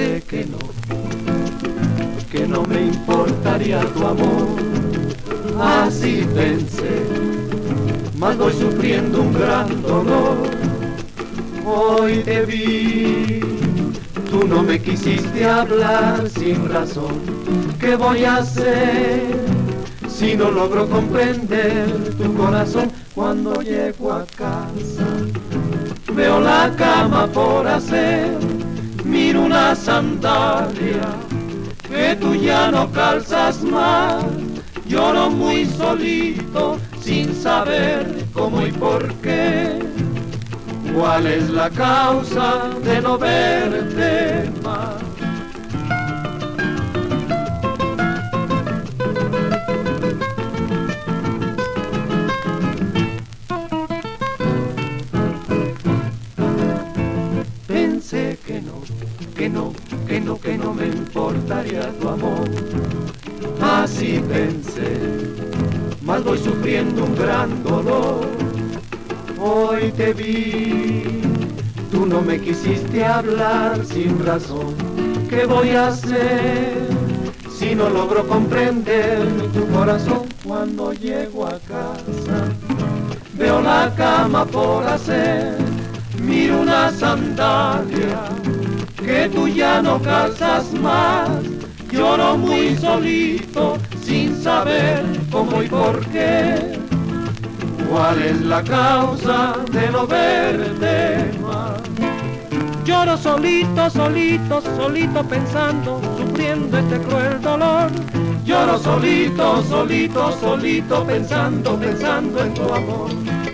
Pensé que no me importaría tu amor, así pensé, mas voy sufriendo un gran dolor. Hoy te vi, tú no me quisiste hablar sin razón. ¿Qué voy a hacer si no logro comprender tu corazón? Cuando llego a casa, veo la cama por hacer, miro una sandalia que tú ya no calzas más. Lloro muy solito, sin saber cómo y por qué. ¿Cuál es la causa de no verte más? Pensé que no me importaría tu amor, así pensé, mas voy sufriendo un gran dolor. Hoy te vi, tú no me quisiste hablar sin razón. ¿Qué voy a hacer si no logro comprender tu corazón? Cuando llego a casa, veo la cama por hacer, miro una sandalia que tú ya no calzas más. Lloro muy solito, sin saber cómo y por qué. ¿Cuál es la causa de no verte más? Lloro solito, solito, solito pensando, sufriendo este cruel dolor. Lloro solito, solito, solito pensando, pensando en tu amor.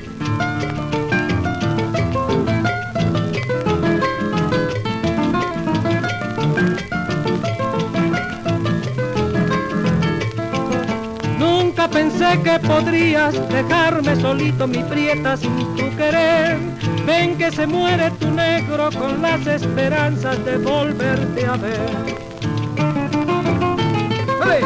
Nunca pensé que podrías dejarme solito, mi prieta, sin tu querer. Ven que se muere tu negro con las esperanzas de volverte a ver. ¡Hey!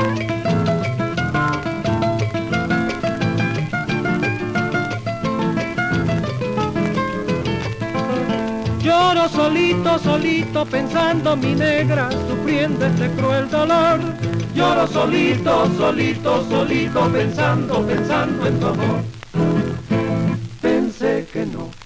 Lloro solito, solito pensando, mi negra, sufriendo este cruel dolor. Lloro solito, solito, solito pensando, pensando en tu amor. Pensé que no